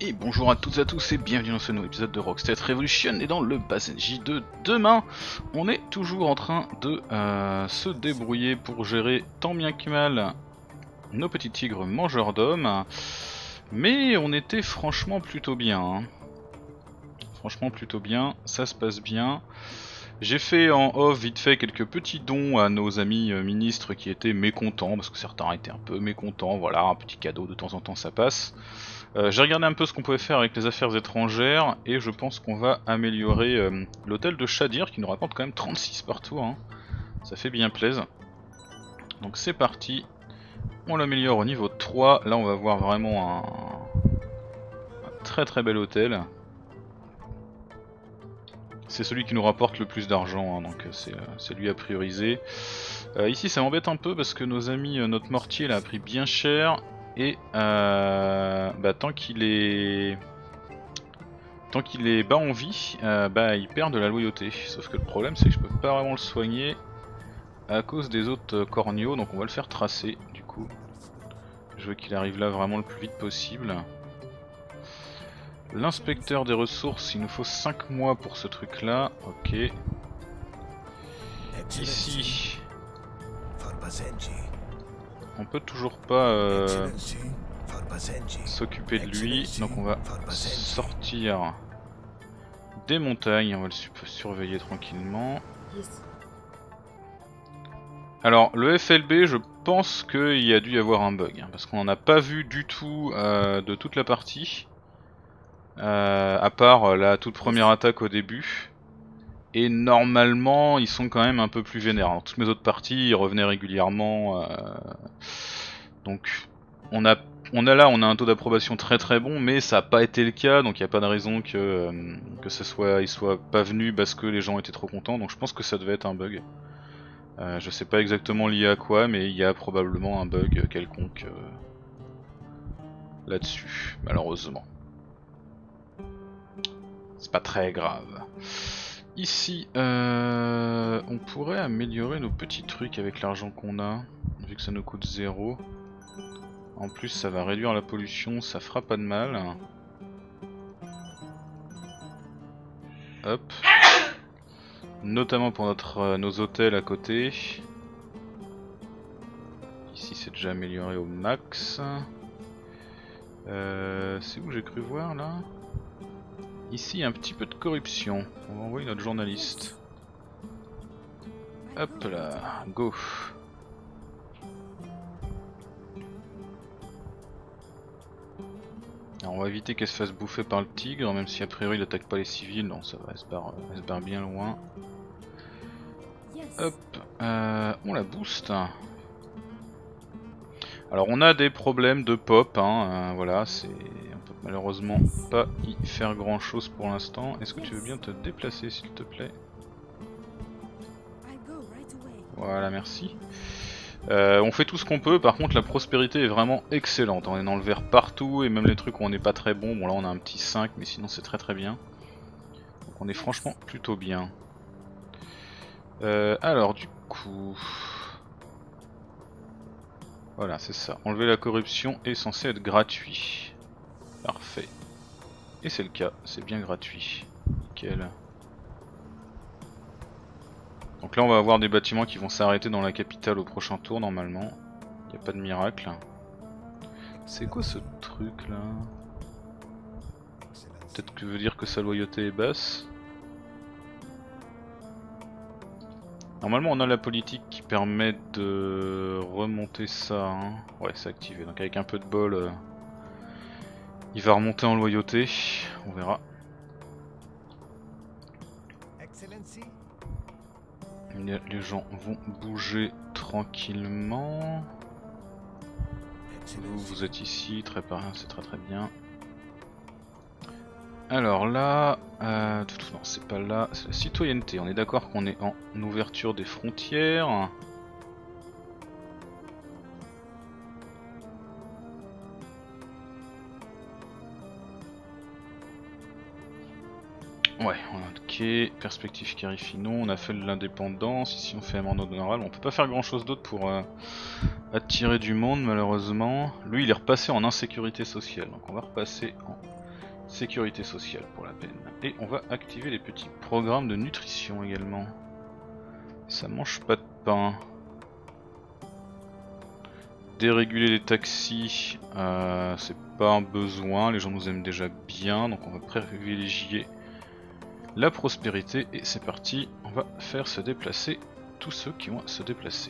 Et bonjour à toutes et à tous et bienvenue dans ce nouvel épisode de Rockstead Revolution. Et dans le BasNJ de demain, on est toujours en train de se débrouiller pour gérer tant bien que mal nos petits tigres mangeurs d'hommes. Mais on était franchement plutôt bien, hein. Franchement plutôt bien, ça se passe bien. J'ai fait en off vite fait quelques petits dons à nos amis ministres qui étaient mécontents, parce que certains étaient un peu mécontents, voilà, un petit cadeau de temps en temps ça passe. J'ai regardé un peu ce qu'on pouvait faire avec les affaires étrangères, et je pense qu'on va améliorer l'hôtel de Shadir, qui nous rapporte quand même 36 par tour, hein. Ça fait bien plaisir. Donc c'est parti, on l'améliore au niveau 3, là on va voir vraiment un très très bel hôtel. C'est celui qui nous rapporte le plus d'argent, hein, donc c'est lui à prioriser. Ici ça m'embête un peu parce que nos amis, notre mortier là, a pris bien cher. Et tant qu'il est bas en vie, il perd de la loyauté. Sauf que le problème c'est que je peux pas vraiment le soigner à cause des autres corneaux, donc on va le faire tracer du coup. Je veux qu'il arrive là vraiment le plus vite possible. L'inspecteur des ressources, il nous faut 5 mois pour ce truc là, ok. Ici, on peut toujours pas s'occuper de lui, donc on va sortir des montagnes, on va le surveiller tranquillement. Alors le FLB, je pense qu'il y a dû y avoir un bug, hein, parce qu'on n'en a pas vu du tout de toute la partie. À part la toute première attaque au début. Et normalement ils sont quand même un peu plus vénères. Dans toutes mes autres parties ils revenaient régulièrement. Donc on a un taux d'approbation très très bon, mais ça n'a pas été le cas, donc il n'y a pas de raison que il soit pas venu parce que les gens étaient trop contents, donc je pense que ça devait être un bug. Je sais pas exactement lié à quoi, mais il y a probablement un bug quelconque là-dessus, malheureusement. C'est pas très grave. Ici, on pourrait améliorer nos petits trucs avec l'argent qu'on a, vu que ça nous coûte 0. En plus ça va réduire la pollution, ça fera pas de mal. Hop. Notamment pour nos hôtels à côté. Ici c'est déjà amélioré au max. C'est où j'ai cru voir là? Ici il y a un petit peu de corruption. On va envoyer notre journaliste. Hop là, go. Alors on va éviter qu'elle se fasse bouffer par le tigre, même si a priori il attaque pas les civils, donc ça va, elle se barre bien loin. Hop, on la booste. Alors on a des problèmes de pop, hein, voilà, on peut malheureusement pas y faire grand chose pour l'instant. Est-ce que tu veux bien te déplacer s'il te plaît? Voilà, merci. On fait tout ce qu'on peut, par contre la prospérité est vraiment excellente, on est dans le vert partout et même les trucs où on n'est pas très bon, bon là on a un petit 5 mais sinon c'est très très bien. Donc on est franchement plutôt bien. Alors du coup... Voilà c'est ça, enlever la corruption est censé être gratuit. Parfait. Et c'est le cas, c'est bien gratuit. Nickel. Donc là on va avoir des bâtiments qui vont s'arrêter dans la capitale au prochain tour normalement. Il n'y a pas de miracle. C'est quoi ce truc là? Peut-être que veut dire que sa loyauté est basse. Normalement on a la politique qui permet de remonter ça, hein. Ouais c'est activé, donc avec un peu de bol il va remonter en loyauté, on verra. Les gens vont bouger tranquillement. Vous êtes ici, c'est très très bien. Alors là, non c'est pas là, c'est la citoyenneté. On est d'accord qu'on est en ouverture des frontières. Ouais, ok, perspective carifie non, on a fait de l'indépendance, ici on fait un mandat honorable, on peut pas faire grand chose d'autre pour attirer du monde malheureusement. Lui il est repassé en insécurité sociale, donc on va repasser en Sécurité sociale pour la peine. Et on va activer les petits programmes de nutrition également. Ça mange pas de pain. Déréguler les taxis, c'est pas un besoin, les gens nous aiment déjà bien, donc on va privilégier la prospérité. Et c'est parti, on va faire se déplacer tous ceux qui vont se déplacer.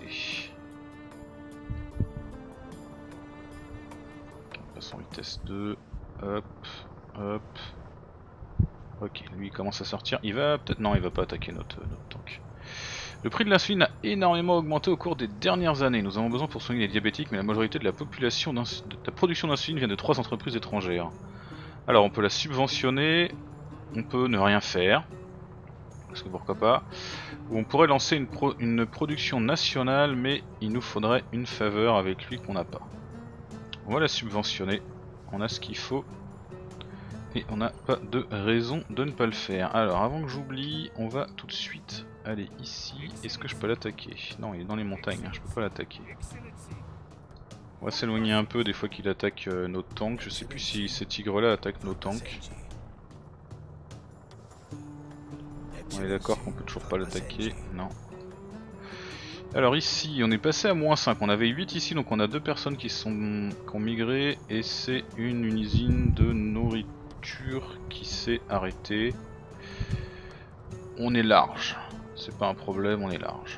Passons vitesse 2, hop, hop. Ok, lui il commence à sortir, il va peut-être... Non, il va pas attaquer notre tank. Le prix de l'insuline a énormément augmenté au cours des dernières années. Nous avons besoin pour soigner les diabétiques, mais la majorité de la population de la production d'insuline vient de 3 entreprises étrangères. Alors on peut la subventionner, on peut ne rien faire, parce que pourquoi pas. Ou on pourrait lancer une production nationale, mais il nous faudrait une faveur avec lui qu'on n'a pas. On va la subventionner, on a ce qu'il faut. Et on n'a pas de raison de ne pas le faire. Alors avant que j'oublie, on va tout de suite aller ici. Est-ce que je peux l'attaquer? Non, il est dans les montagnes, hein, je peux pas l'attaquer. On va s'éloigner un peu des fois qu'il attaque nos tanks. Je sais plus si ces tigres là attaquent nos tanks. On est d'accord qu'on peut toujours pas l'attaquer? Non. Alors ici, on est passé à -5. On avait 8 ici, donc on a 2 personnes qui ont migré. Et c'est une usine de nourriture qui s'est arrêté. On est large, c'est pas un problème, on est large.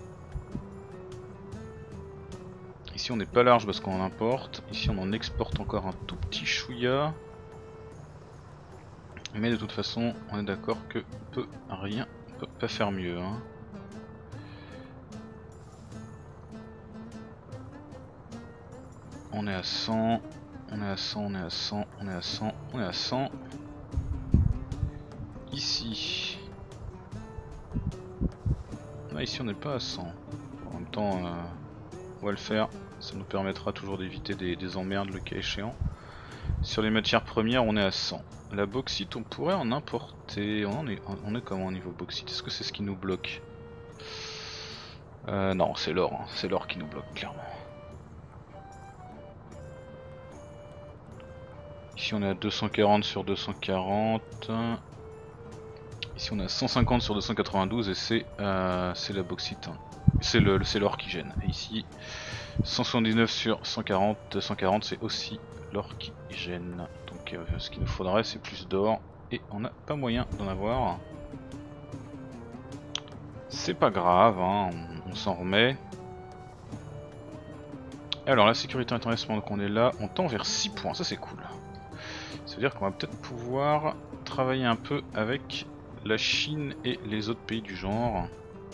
Ici on n'est pas large parce qu'on en importe, ici on en exporte encore un tout petit chouïa. Mais de toute façon on est d'accord que peut pas faire mieux, hein. On est à 100. On est à 100, on est à 100, on est à 100, on est à 100. Ici. Ah, ici on n'est pas à 100. En même temps, on va le faire. Ça nous permettra toujours d'éviter des emmerdes le cas échéant. Sur les matières premières, on est à 100. La bauxite, on pourrait en importer. On est comment au niveau bauxite? Est-ce que c'est ce qui nous bloque? Non, c'est l'or. Hein. C'est l'or qui nous bloque, clairement. Ici on est à 240 sur 240. Ici on est à 150 sur 292 et c'est la bauxite. Hein. C'est l'or qui gêne. Et ici 179 sur 140, 240 c'est aussi l'or qui gêne. Donc ce qu'il nous faudrait c'est plus d'or et on n'a pas moyen d'en avoir. C'est pas grave, hein, on s'en remet. Alors la sécurité internationale, donc on est là, on tend vers 6 points, ça c'est cool. Ça veut dire qu'on va peut-être pouvoir travailler un peu avec la Chine et les autres pays du genre.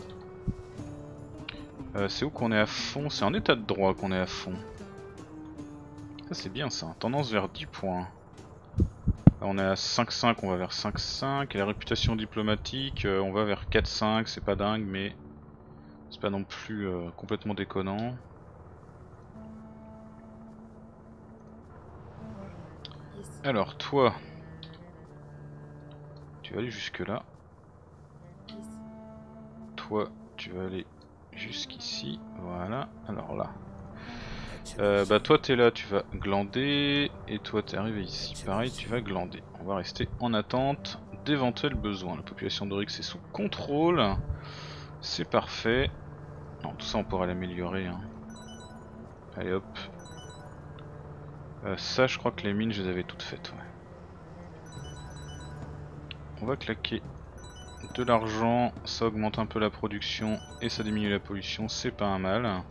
C'est où qu'on est à fond? C'est en état de droit qu'on est à fond. Ça c'est bien ça, tendance vers 10 points. Là, on est à 5,5, on va vers 5,5. Et la réputation diplomatique, on va vers 4,5, c'est pas dingue mais c'est pas non plus complètement déconnant. Alors toi, tu vas aller jusque là. Toi, tu vas aller jusqu'ici. Voilà. Alors là. Bah toi t'es là, tu vas glander. Et toi t'es arrivé ici. Pareil, tu vas glander. On va rester en attente d'éventuels besoins. La population d'Oryx est sous contrôle. C'est parfait. Non, tout ça on pourra l'améliorer. Hein. Allez hop. Ça je crois que les mines je les avais toutes faites, ouais. On va claquer de l'argent, ça augmente un peu la production et ça diminue la pollution, c'est pas un mal.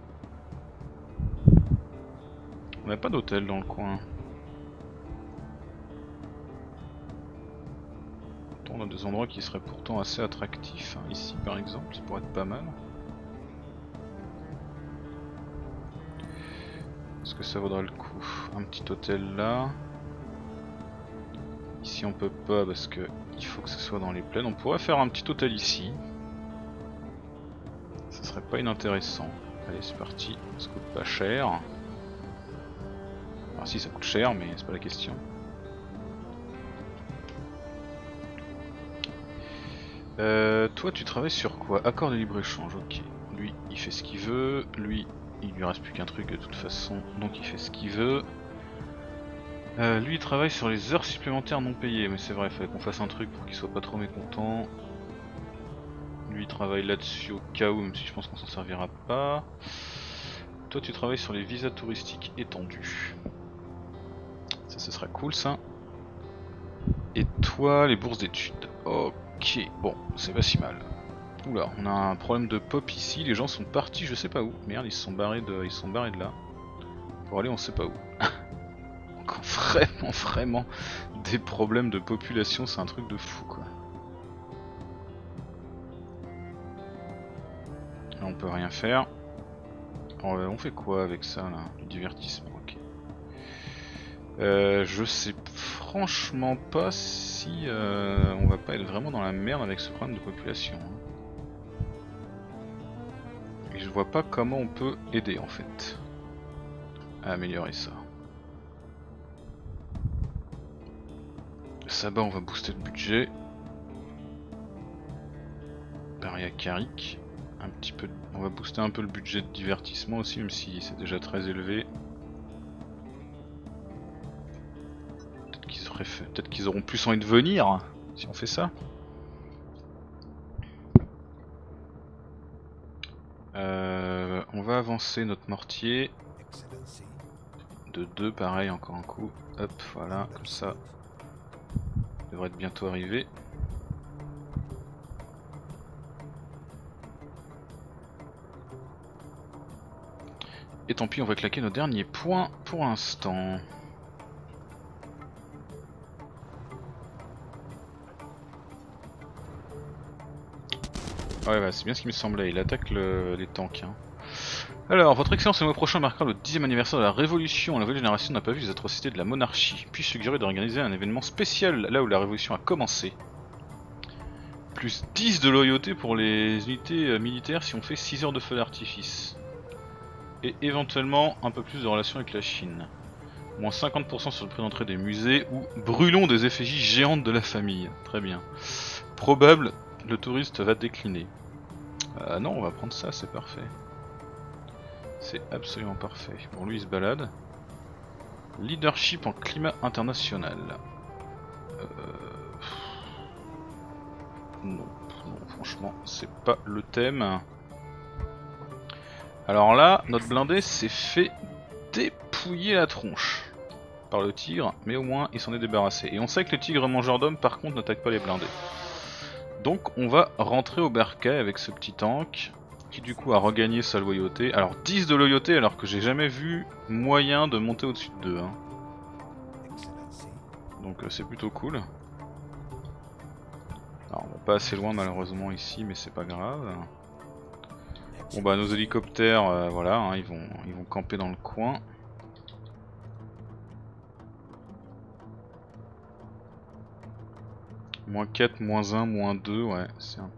On n'a pas d'hôtel dans le coin. On a des endroits qui seraient pourtant assez attractifs, hein. Ici par exemple, ça pourrait être pas mal. Est-ce que ça vaudrait le coup? Un petit hôtel là. Ici on peut pas parce que il faut que ce soit dans les plaines. On pourrait faire un petit hôtel ici. Ça serait pas inintéressant. Allez c'est parti, ça coûte pas cher. Enfin si ça coûte cher mais c'est pas la question. Toi tu travailles sur quoi? Accord de libre-échange, ok. Lui il fait ce qu'il veut, lui il lui reste plus qu'un truc de toute façon, donc il fait ce qu'il veut. Lui il travaille sur les heures supplémentaires non payées, mais c'est vrai, il fallait qu'on fasse un truc pour qu'il soit pas trop mécontent. Lui il travaille là-dessus au cas où, même si je pense qu'on s'en servira pas. Toi tu travailles sur les visas touristiques étendus. Ça ce sera cool ça. Et toi les bourses d'études. Ok, bon, c'est pas si mal. Oula, on a un problème de pop ici, les gens sont partis je sais pas où. Merde, ils se sont barrés de là. Pour aller on sait pas où. Donc vraiment des problèmes de population, c'est un truc de fou quoi. Là on peut rien faire. On fait quoi avec ça là? Du divertissement, ok. Je sais franchement pas si on va pas être vraiment dans la merde avec ce problème de population. Et je vois pas comment on peut aider en fait à améliorer ça. Ça bas on va booster le budget. Paria Carrick. Un petit peu, on va booster un peu le budget de divertissement aussi, même si c'est déjà très élevé. Peut-être qu'ils auront plus envie de venir si on fait ça. On va avancer notre mortier de 2, pareil, encore un coup. Hop, voilà, comme ça. Devrait être bientôt arrivé. Et tant pis, on va claquer nos derniers points pour l'instant. Ouais, bah, c'est bien ce qui me semblait, il attaque les tanks. Hein. Alors, votre excellence, le mois prochain marquera le 10e anniversaire de la Révolution. La nouvelle génération n'a pas vu les atrocités de la monarchie. Puis suggérer d'organiser un événement spécial là où la Révolution a commencé. Plus 10 de loyauté pour les unités militaires si on fait 6 heures de feu d'artifice. Et éventuellement un peu plus de relations avec la Chine. Moins 50% sur le prix d'entrée des musées ou brûlons des effigies géantes de la famille. Très bien. Probable, le touriste va décliner. Non, on va prendre ça, c'est parfait. C'est absolument parfait. Bon, lui il se balade. Leadership en climat international. Non, franchement, c'est pas le thème. Alors là, notre blindé s'est fait dépouiller la tronche par le tigre, mais au moins il s'en est débarrassé. Et on sait que les tigres mangeurs d'hommes par contre n'attaquent pas les blindés. Donc on va rentrer au bercail avec ce petit tank qui du coup a regagné sa loyauté. Alors 10 de loyauté alors que j'ai jamais vu moyen de monter au-dessus de 2. Hein. Donc c'est plutôt cool. Alors on va pas assez loin malheureusement ici mais c'est pas grave. Bon bah nos hélicoptères voilà hein, ils vont camper dans le coin. Moins 4, moins 1, moins 2, ouais, c'est un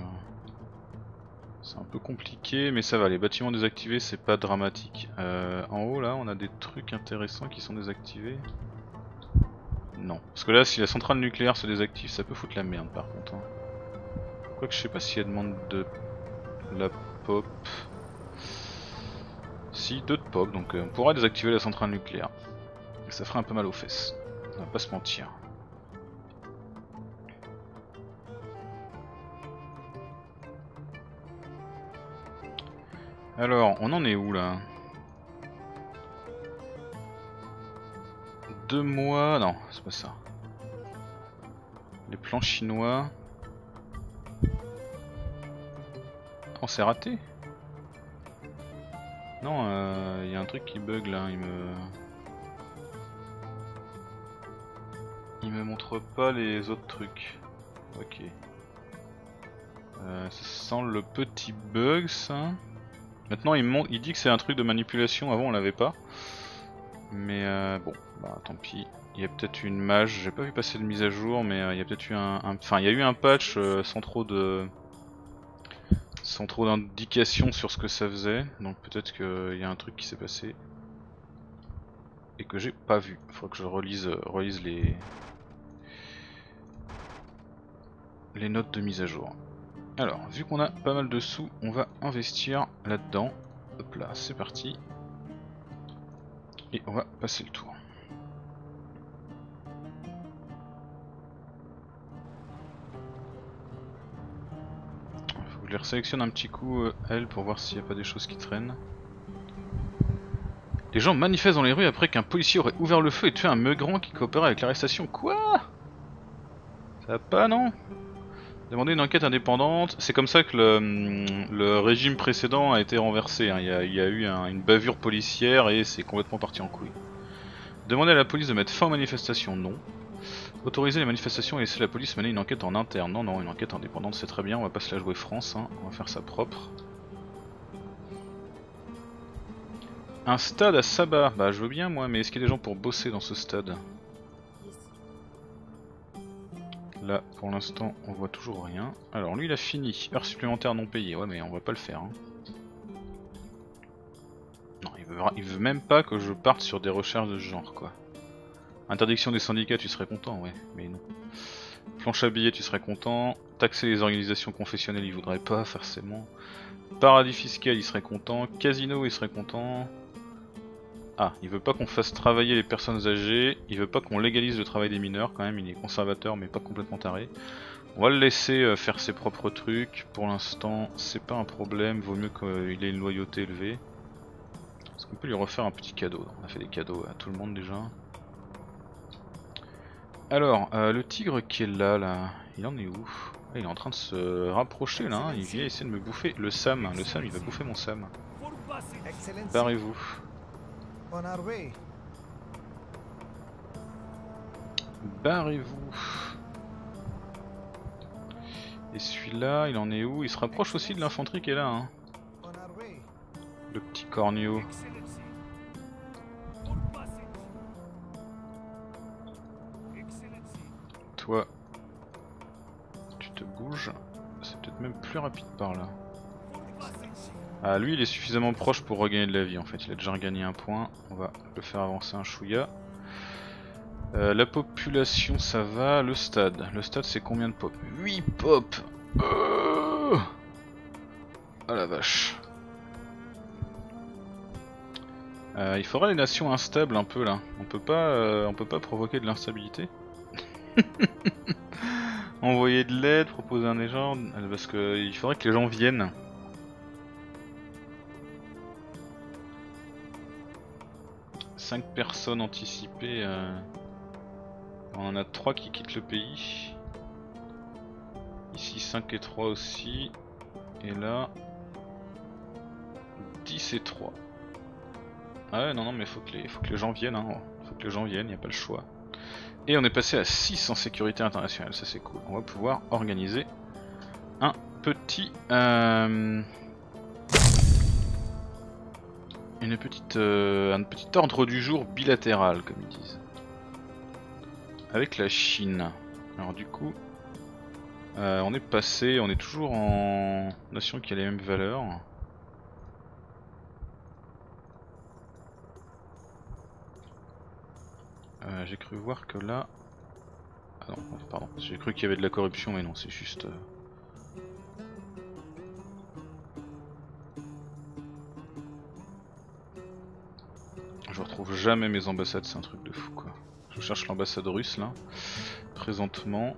peu compliqué, mais ça va, les bâtiments désactivés c'est pas dramatique. En haut là on a des trucs intéressants qui sont désactivés. Non, parce que là si la centrale nucléaire se désactive ça peut foutre la merde par contre. Hein. Quoique je sais pas si elle demande de la pop. Si, 2 de pop, donc on pourra désactiver la centrale nucléaire. Ça ferait un peu mal aux fesses, on va pas se mentir. Alors, on en est où là? 2 mois... Non, c'est pas ça. Les plans chinois... Oh, c'est raté? Non, il y a un truc qui bug là, il me montre pas les autres trucs. Ok. Ça sent le petit bug ça. Maintenant il dit que c'est un truc de manipulation, avant on l'avait pas. Mais bon, bah tant pis. Il y a peut-être une mage, j'ai pas vu passer de mise à jour, mais il y a peut-être eu enfin il y a eu un patch sans trop d'indications sur ce que ça faisait. Donc peut-être qu'il y a un truc qui s'est passé. Et que j'ai pas vu. Il faudra que je relise les notes de mise à jour. Alors, vu qu'on a pas mal de sous, on va investir là-dedans. Hop là, c'est parti. Et on va passer le tour. Je les resélectionne un petit coup, elles, pour voir s'il n'y a pas des choses qui traînent. Les gens manifestent dans les rues après qu'un policier aurait ouvert le feu et tué un migrant qui coopérait avec l'arrestation. Quoi? Ça va pas, non? Demander une enquête indépendante. C'est comme ça que le régime précédent a été renversé. Hein. Il y a eu une bavure policière et c'est complètement parti en couille. Demander à la police de mettre fin aux manifestations, non. Autoriser les manifestations et laisser la police mener une enquête en interne. Non, non, une enquête indépendante c'est très bien, on va pas se la jouer France, hein. On va faire ça propre. Un stade à Sabah, bah je veux bien moi, mais est-ce qu'il y a des gens pour bosser dans ce stade? Là, pour l'instant, on voit toujours rien. Alors lui il a fini, heure supplémentaire non payée, ouais mais on va pas le faire. Hein. Non, il veut même pas que je parte sur des recherches de ce genre quoi. Interdiction des syndicats, tu serais content, ouais, mais non. Planche à billets, tu serais content. Taxer les organisations confessionnelles, il voudrait pas forcément. Paradis fiscal, il serait content. Casino, il serait content. Ah, il veut pas qu'on fasse travailler les personnes âgées. Il veut pas qu'on légalise le travail des mineurs quand même. Il est conservateur mais pas complètement taré. On va le laisser faire ses propres trucs. Pour l'instant, c'est pas un problème. Vaut mieux qu'il ait une loyauté élevée. Est-ce qu'on peut lui refaire un petit cadeau? On a fait des cadeaux à tout le monde déjà. Alors, le tigre qui est là, il en est où? Ah, il est en train de se rapprocher là, hein. Il vient essayer de me bouffer le Sam. Le Sam, il va bouffer mon Sam. Barrez-vous. Barrez-vous. Et celui-là, il en est où? Il se rapproche aussi de l'infanterie qui est là. Hein. Le petit cornio. Toi, tu te bouges, c'est peut-être même plus rapide par là. Ah lui il est suffisamment proche pour regagner de la vie en fait, il a déjà regagné un point, on va le faire avancer un chouïa. La population ça va, le stade c'est combien de pop? 8 pop. Oh la vache. Il faudra les nations instables un peu là, on peut pas provoquer de l'instabilité. Envoyer de l'aide, proposer un échange, parce que il faudrait que les gens viennent. Cinq personnes anticipées. On en a 3 qui quittent le pays. Ici 5 et 3 aussi. Et là 10 et 3. Ah ouais non mais faut que les gens viennent hein. Faut que les gens viennent, y a pas le choix. Et on est passé à 6 en sécurité internationale, ça c'est cool. On va pouvoir organiser un petit un petit ordre du jour bilatéral comme ils disent. Avec la Chine. Alors du coup on est toujours en nation qui a les mêmes valeurs. J'ai cru voir que là... Ah non, pardon, j'ai cru qu'il y avait de la corruption mais non, c'est juste... Je retrouve jamais mes ambassades, c'est un truc de fou quoi. Je cherche l'ambassade russe là, présentement.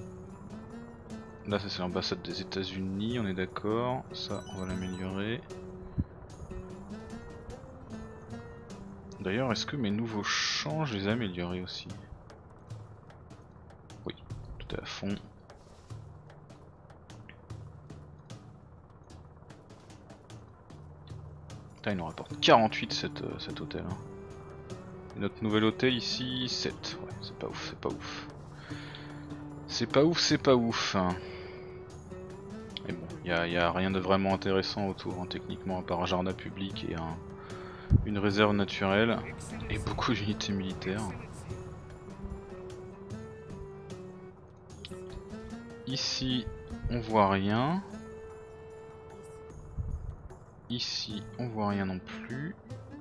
Là ça c'est l'ambassade des États-Unis, on est d'accord, ça on va l'améliorer. D'ailleurs, est-ce que mes nouveaux champs, je les ai améliorés aussi? Oui, tout est à fond. Putain, il nous rapporte 48 cet hôtel. Hein. Et notre nouvel hôtel ici, 7. Ouais, c'est pas ouf, c'est pas ouf. C'est pas ouf, c'est pas ouf. Et bon, y a rien de vraiment intéressant autour, hein, techniquement, à part un jardin public et une réserve naturelle et beaucoup d'unités militaires. Ici on voit rien. Ici on voit rien non plus.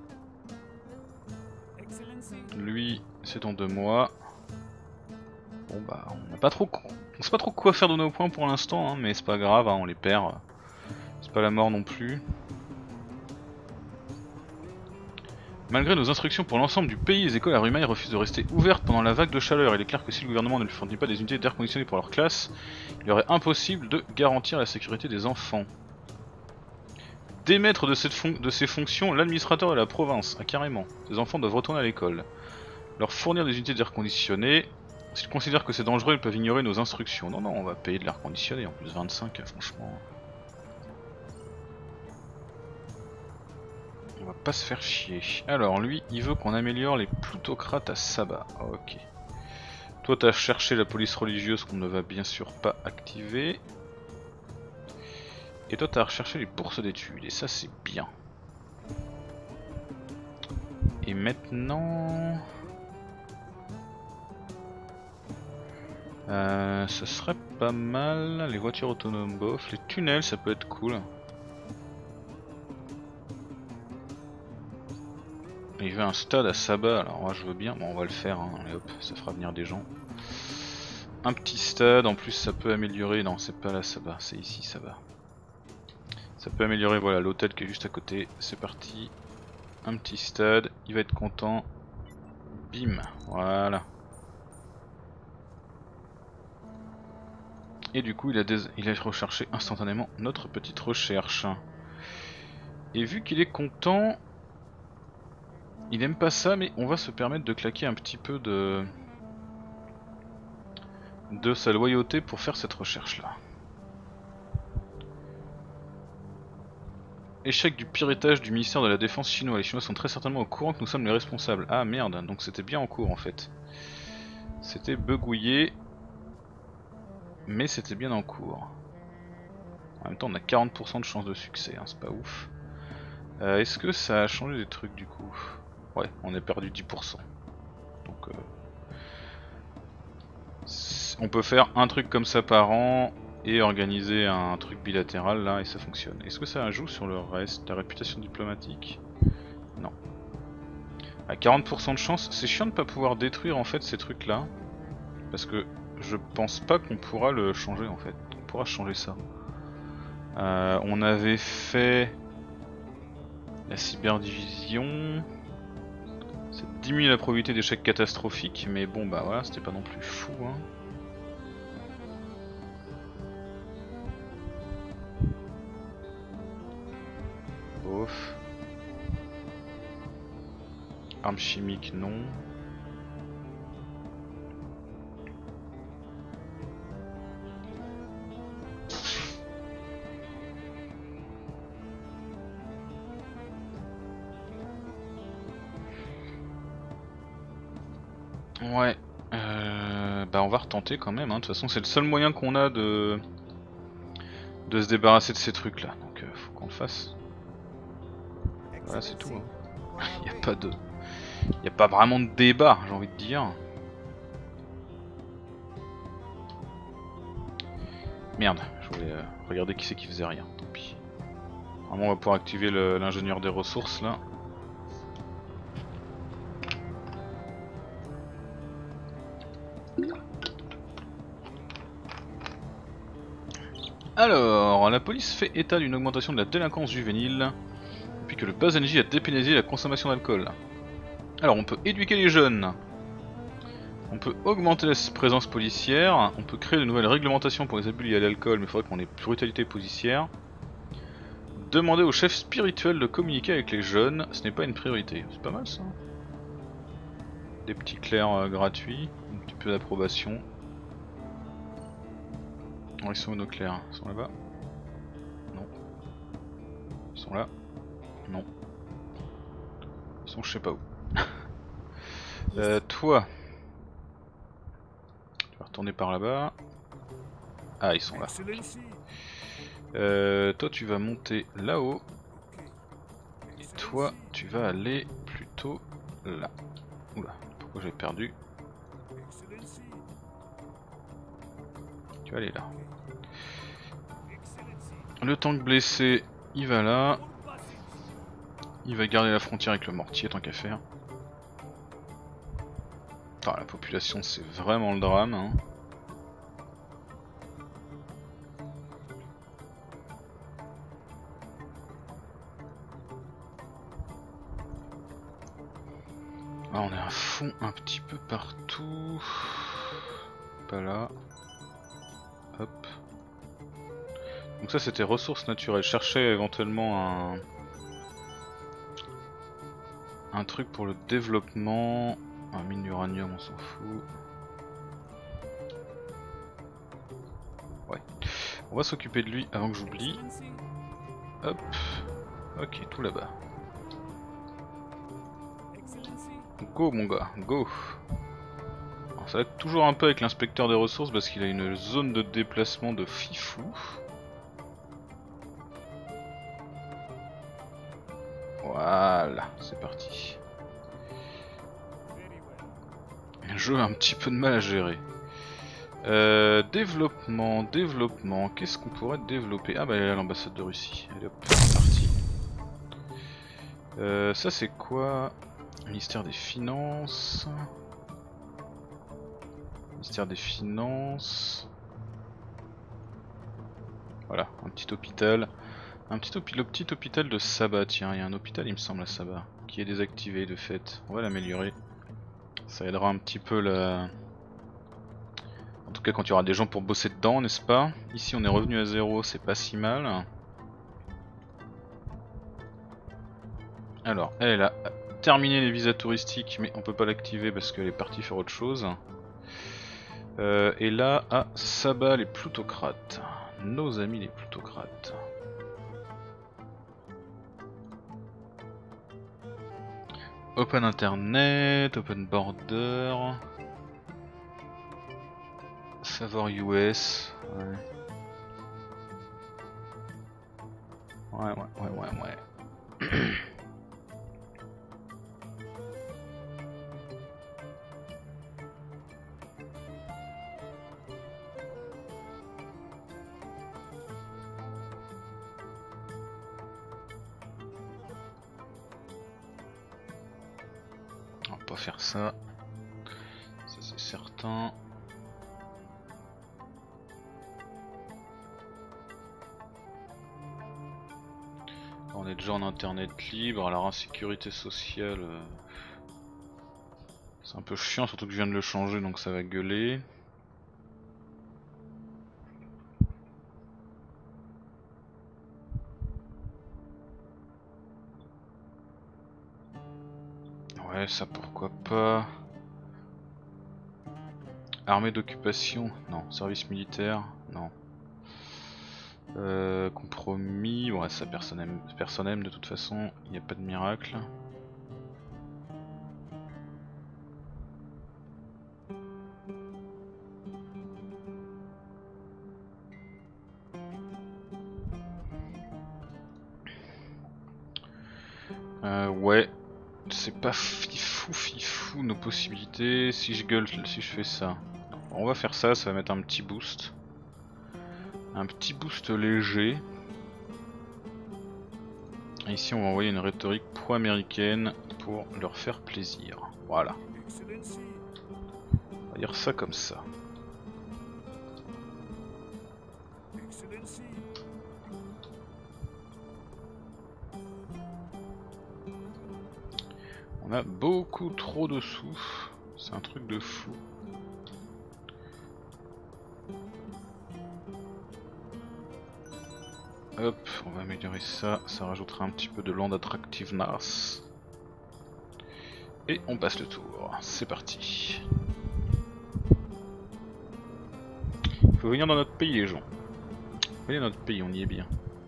Lui c'est dans 2 mois. Bon bah on sait pas trop quoi faire de nos points pour l'instant hein, mais c'est pas grave, hein, on les perd. C'est pas la mort non plus. Malgré nos instructions pour l'ensemble du pays, les écoles à Rumail refusent de rester ouvertes pendant la vague de chaleur. Il est clair que si le gouvernement ne lui fournit pas des unités d'air conditionné pour leur classe, il aurait impossible de garantir la sécurité des enfants. Démettre de ces fonctions l'administrateur de la province. Ah carrément, ces enfants doivent retourner à l'école. Leur fournir des unités d'air conditionné. S'ils considèrent que c'est dangereux, ils peuvent ignorer nos instructions. Non, non, on va payer de l'air conditionné, en plus 25, franchement. On va pas se faire chier. Alors, lui, il veut qu'on améliore les plutocrates à Sabah. Ok. Toi, t'as cherché la police religieuse qu'on ne va bien sûr pas activer. Et toi, t'as recherché les bourses d'études, et ça, c'est bien. Et maintenant... ce serait pas mal, les voitures autonomes bof, les tunnels ça peut être cool. Il veut un stade à Sabah, alors moi je veux bien, bon on va le faire, hein. Allez hop, ça fera venir des gens. Un petit stade, en plus ça peut améliorer, non c'est pas là Sabah, c'est ici Sabah. Ça peut améliorer, voilà l'hôtel qui est juste à côté, c'est parti. Un petit stade, il va être content. Bim, voilà. Et du coup il a recherché instantanément notre petite recherche. Et vu qu'il est content, il aime pas ça, mais on va se permettre de claquer un petit peu de sa loyauté pour faire cette recherche là. Échec du piratage du ministère de la Défense chinois. Les Chinois sont très certainement au courant que nous sommes les responsables. Ah merde, donc c'était bien en cours en fait. C'était begouillé, mais c'était bien en cours. En même temps on a 40% de chance de succès, hein, c'est pas ouf. Est-ce que ça a changé des trucs du coup? Ouais, on a perdu 10%. Donc on peut faire un truc comme ça par an et organiser un truc bilatéral là et ça fonctionne. Est-ce que ça joue sur le reste? La réputation diplomatique? Non. À 40% de chance, c'est chiant de pas pouvoir détruire en fait ces trucs là. Parce que je pense pas qu'on pourra le changer en fait. On pourra changer ça. On avait fait la cyberdivision. Ça diminue la probabilité d'échec catastrophique, mais bon bah voilà, c'était pas non plus fou hein. Bof. Armes chimiques non. Ouais, bah on va retenter quand même, hein. De toute façon c'est le seul moyen qu'on a de se débarrasser de ces trucs là, donc faut qu'on le fasse. Voilà c'est tout, hein. Y a pas vraiment de débat j'ai envie de dire. Merde, je voulais regarder qui c'est qui faisait rien, tant pis. Vraiment on va pouvoir activer l'ingénieur des ressources là. Alors, la police fait état d'une augmentation de la délinquance juvénile depuis que le BASNJ a dépénalisé la consommation d'alcool. Alors, on peut éduquer les jeunes, on peut augmenter la présence policière, on peut créer de nouvelles réglementations pour les abus liés à l'alcool, mais il faudrait qu'on ait brutalité policière. Demander au chef spirituel de communiquer avec les jeunes, ce n'est pas une priorité. C'est pas mal ça. Des petits clercs gratuits, un petit peu d'approbation. Oh, ils sont où nos clercs? Ils sont là-bas? Non. Ils sont là? Non. Ils sont je sais pas où. Toi. Tu vas retourner par là-bas. Ah, ils sont là. Toi, tu vas monter là-haut. Et toi, tu vas aller plutôt là. Oula, pourquoi j'ai perdu? Tu vas aller là. Le tank blessé, il va là. Il va garder la frontière avec le mortier tant qu'à faire. Putain, la population c'est vraiment le drame hein. Ah, on est à fond un petit peu partout. Pas là. Hop. Donc ça c'était ressources naturelles. Je cherchais éventuellement un truc pour le développement. Un mine d'uranium, on s'en fout. Ouais. On va s'occuper de lui avant que j'oublie. Hop. Ok, tout là-bas. Go mon gars, go. Alors, ça va être toujours un peu avec l'inspecteur des ressources parce qu'il a une zone de déplacement de fifou. Voilà, c'est parti. Un jeu a un petit peu de mal à gérer. Développement, qu'est-ce qu'on pourrait développer? Ah bah elle est là l'ambassade de Russie, allez hop, c'est parti. Ça c'est quoi? Ministère des Finances. Ministère des Finances. Voilà, un petit hôpital. Le petit hôpital de Sabah, tiens, il y a un hôpital il me semble à Sabah, qui est désactivé de fait. On va l'améliorer. Ça aidera un petit peu la... En tout cas quand il y aura des gens pour bosser dedans, n'est-ce pas? Ici on est revenu à 0, c'est pas si mal. Alors, elle a terminé les visas touristiques, mais on peut pas l'activer parce qu'elle est partie faire autre chose. Et là, à Sabah, les plutocrates. Nos amis les plutocrates. Open Internet, Open Border... Favor US, ouais. On va pas faire ça, ça c'est certain. On est déjà en internet libre, alors en sécurité sociale, c'est un peu chiant, surtout que je viens de le changer donc ça va gueuler. Ouais, ça pourquoi pas. Armée d'occupation, non. Service militaire, non. Compromis, ouais ça personne aime de toute façon, il n'y a pas de miracle. Ouais, c'est pas fifou nos possibilités si je gueule, si je fais ça. On va faire ça, ça va mettre un petit boost. Un petit boost léger. Et ici on va envoyer une rhétorique pro-américaine pour leur faire plaisir. Voilà. On va dire ça comme ça. On a beaucoup trop de sous. C'est un truc de fou. Hop, on va améliorer ça, ça rajoutera un petit peu de land attractiveness. Et on passe le tour, c'est parti. Il faut venir dans notre pays les gens. Venez dans notre pays, on y est bien.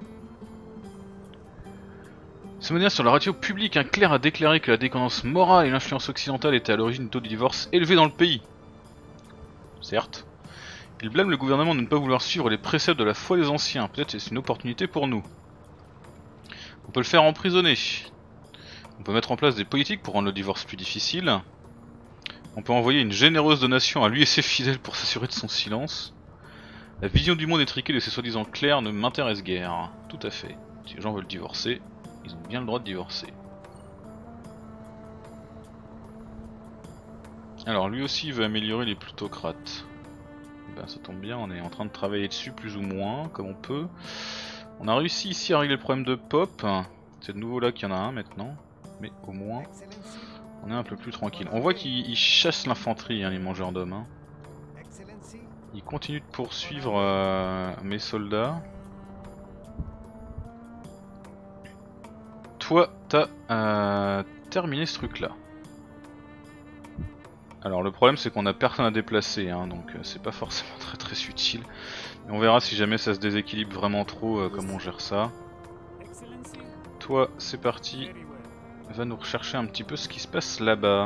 Ce manière sur la radio publique, un clerc a déclaré que la décadence morale et l'influence occidentale étaient à l'origine du taux de divorce élevé dans le pays. Certes. Il blâme le gouvernement de ne pas vouloir suivre les préceptes de la foi des anciens. Peut-être c'est une opportunité pour nous. On peut le faire emprisonner. On peut mettre en place des politiques pour rendre le divorce plus difficile. On peut envoyer une généreuse donation à lui et ses fidèles pour s'assurer de son silence. La vision du monde étriquée de ces soi-disant clercs ne m'intéresse guère. Tout à fait. Si les gens veulent divorcer, ils ont bien le droit de divorcer. Alors lui aussi il veut améliorer les plutocrates. Ben, ça tombe bien, on est en train de travailler dessus plus ou moins, comme on peut. On a réussi ici à régler le problème de Pop. C'est de nouveau là qu'il y en a un maintenant. Mais au moins, On est un peu plus tranquille. On voit qu'ils chassent l'infanterie, hein, les mangeurs d'hommes. Hein. Ils continuent de poursuivre mes soldats. Toi, t'as terminé ce truc là. Alors le problème c'est qu'on a personne à déplacer, hein, donc c'est pas forcément très utile. Mais on verra si jamais ça se déséquilibre vraiment trop comment on gère ça. Toi c'est parti, va nous rechercher un petit peu ce qui se passe là-bas.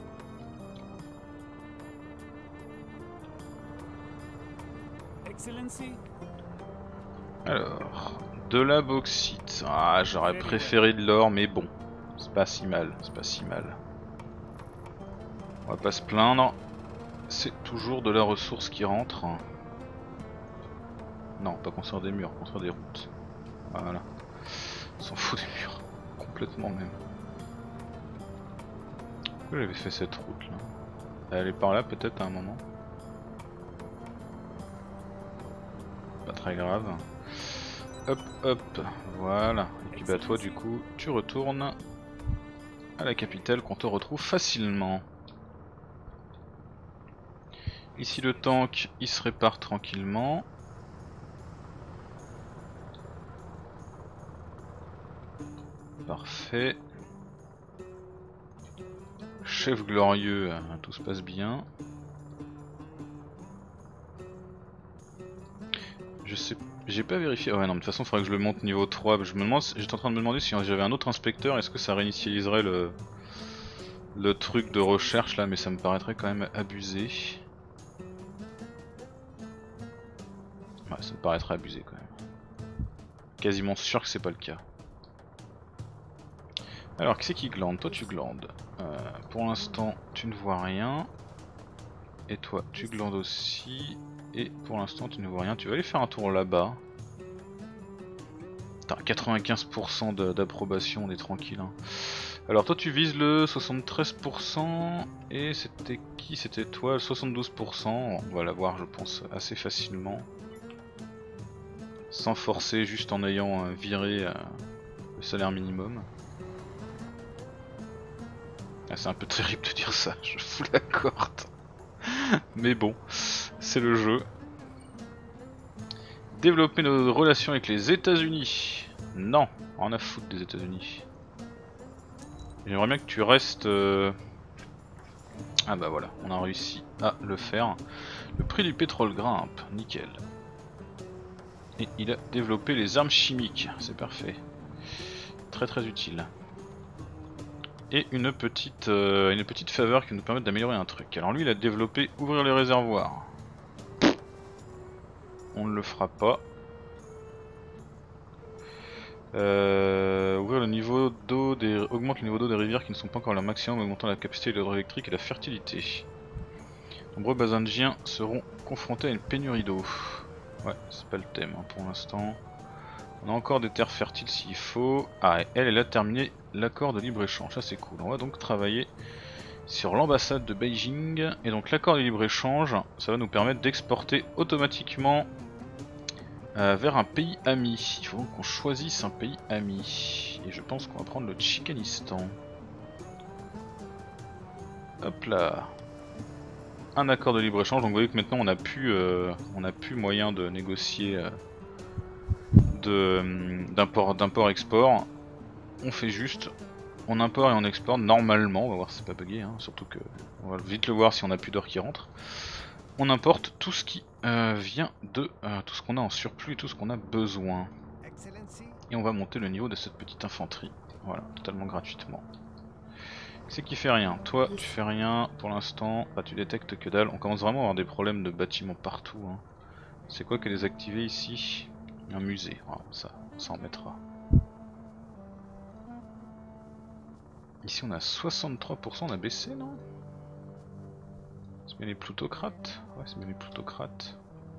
Alors, de la bauxite. Ah, j'aurais préféré de l'or, mais bon, c'est pas si mal, c'est pas si mal. On va pas se plaindre, c'est toujours de la ressource qui rentre. Non, pas construire des murs, construire des routes. Voilà. On s'en fout des murs, complètement même. Pourquoi j'avais fait cette route là? Elle est par là peut-être à un moment. Pas très grave. Hop hop, voilà. Et puis bah toi du coup tu retournes à la capitale qu'on te retrouve facilement. Ici le tank il se répare tranquillement. Parfait. Chef glorieux, tout se passe bien. Je sais, j'ai pas vérifié. Ouais, non, de toute façon, il faudrait que je le monte niveau 3. J'étais en train de me demander si j'avais un autre inspecteur, est-ce que ça réinitialiserait le truc de recherche là, mais ça me paraîtrait quand même abusé. Ouais, ça me paraîtrait abusé quand même. Quasiment sûr que c'est pas le cas. Alors, qui c'est qui glande? Toi, tu glandes. Pour l'instant, tu ne vois rien. Et toi, tu glandes aussi. Et pour l'instant, tu ne vois rien. Tu vas aller faire un tour là-bas. T'as 95% d'approbation, on est tranquille. Hein. Alors, toi, tu vises le 73%. Et c'était qui? C'était toi, le 72%. On va l'avoir, je pense, assez facilement. Sans forcer, juste en ayant viré le salaire minimum. Ah, c'est un peu terrible de dire ça, je fous la corde. Mais bon, c'est le jeu. Développer nos relations avec les États-Unis. Non, on a foutre des États-Unis. J'aimerais bien que tu restes. Ah bah voilà, on a réussi à le faire. Le prix du pétrole grimpe, nickel. Et il a développé les armes chimiques, c'est parfait. Très utile. Et une petite faveur qui nous permet d'améliorer un truc. Alors lui il a développé ouvrir les réservoirs. On ne le fera pas. Ouvrir le niveau d'eau augmente le niveau d'eau des rivières qui ne sont pas encore à leur maximum, augmentant la capacité hydroélectrique et la fertilité. Nombreux basingiens seront confrontés à une pénurie d'eau. Ouais, c'est pas le thème hein, pour l'instant. On a encore des terres fertiles s'il faut. Ah, et elle a terminé l'accord de libre-échange, ça c'est cool. On va donc travailler sur l'ambassade de Beijing. Et donc l'accord de libre-échange, ça va nous permettre d'exporter automatiquement vers un pays ami. Il faut donc qu'on choisisse un pays ami. Et je pense qu'on va prendre le Tchikanistan. Hop là. Un accord de libre-échange, donc vous voyez que maintenant on a plus moyen de négocier d'import-export. On fait juste, on importe et on exporte normalement, on va voir si c'est pas bugué, hein, surtout que on va vite le voir si on a plus d'or qui rentre. On importe tout ce qui vient de tout ce qu'on a en surplus et tout ce qu'on a besoin. Et on va monter le niveau de cette petite infanterie, voilà, totalement gratuitement. C'est qui fait rien, toi tu fais rien pour l'instant, bah, tu détectes que dalle, on commence vraiment à avoir des problèmes de bâtiments partout. Hein. C'est quoi qu'elle est désactivée ici? Un musée, voilà, ça en mettra. Ici on a 63%, on a baissé non? C'est bien les plutocrates? Ouais c'est bien les plutocrates.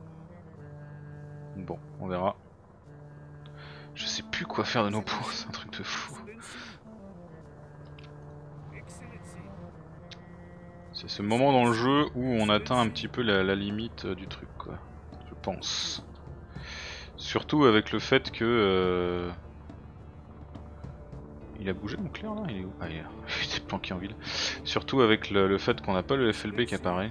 Bon, on verra. Je sais plus quoi faire de nos points, c'est un truc de fou. C'est ce moment dans le jeu où on atteint un petit peu la limite du truc quoi, je pense. Surtout avec le fait que... Il a bougé mon clair là? Il est où? Ah il est là. planqué en ville. Surtout avec le fait qu'on n'a pas le FLB qui apparaît.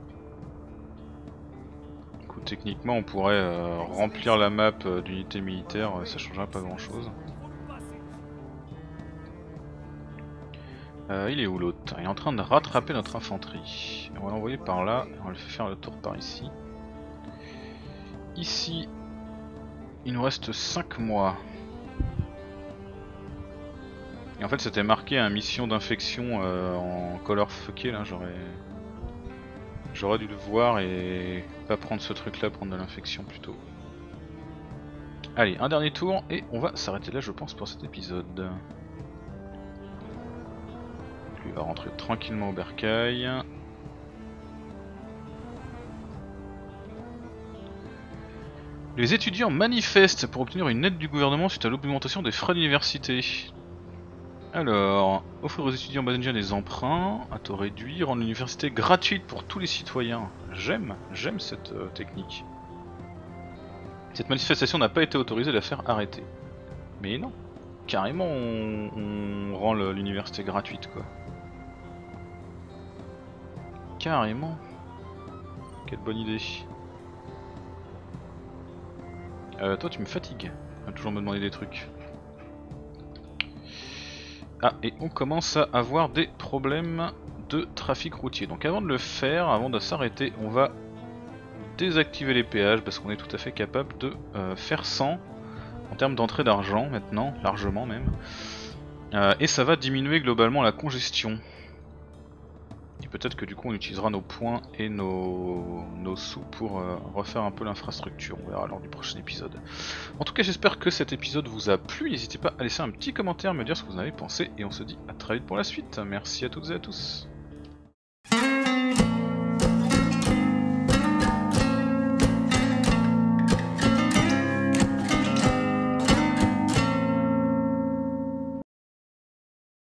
Du coup, techniquement, on pourrait remplir la map d'unités militaires, ça changerait pas grand chose. Il est où l'autre? Il est en train de rattraper notre infanterie. On va l'envoyer par là, on va le faire le tour par ici. Ici, il nous reste 5 mois. Et en fait c'était marqué un mission d'infection en color fucké là, j'aurais dû le voir et pas prendre ce truc là, prendre de l'infection plutôt. Allez, un dernier tour et on va s'arrêter là je pense pour cet épisode. Lui va rentrer tranquillement au bercail. Les étudiants manifestent pour obtenir une aide du gouvernement suite à l'augmentation des frais d'université. Alors, offrir aux étudiants basengiens des emprunts à taux réduit, rendre l'université gratuite pour tous les citoyens. J'aime cette technique. Cette manifestation n'a pas été autorisée, la faire arrêter. Mais non, carrément on rend l'université gratuite quoi. Carrément. Quelle bonne idée. Toi tu me fatigues, tu vas toujours me demander des trucs. Ah, et on commence à avoir des problèmes de trafic routier. Donc avant de le faire, avant de s'arrêter, on va désactiver les péages parce qu'on est tout à fait capable de faire 100 en termes d'entrée d'argent maintenant, largement même. Et ça va diminuer globalement la congestion. Et peut-être que du coup on utilisera nos points et nos sous pour refaire un peu l'infrastructure, on verra lors du prochain épisode. En tout cas j'espère que cet épisode vous a plu, n'hésitez pas à laisser un petit commentaire, me dire ce que vous en avez pensé, et on se dit à très vite pour la suite. Merci à toutes et à tous.